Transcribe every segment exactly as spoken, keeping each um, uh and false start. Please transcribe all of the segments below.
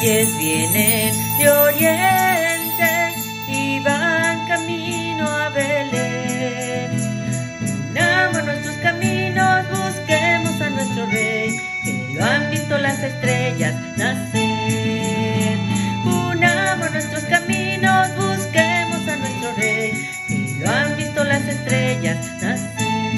reyes vienen de oriente y van camino a Belén. Unamos nuestros caminos, busquemos a nuestro rey, que lo han visto las estrellas nacer. Unamos nuestros caminos, busquemos a nuestro rey, que lo han visto las estrellas nacer.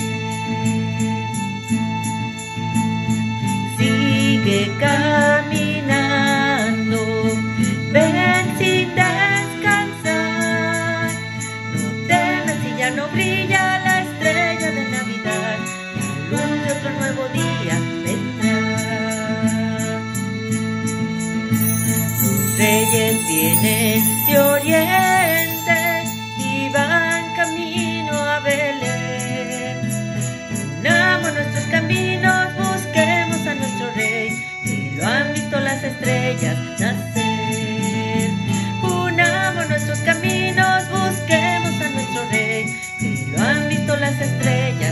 Sigue caminando, ven sin descansar. No temas si ya no brilla la estrella de Navidad, la luz de otro nuevo día vendrá. Los reyes vienen de oriente y van camino a Belén. Unamos nuestros caminos, busquemos a nuestro rey, que lo han visto las estrellas nacer. Unamos nuestros caminos, busquemos a nuestro rey, que lo han visto las estrellas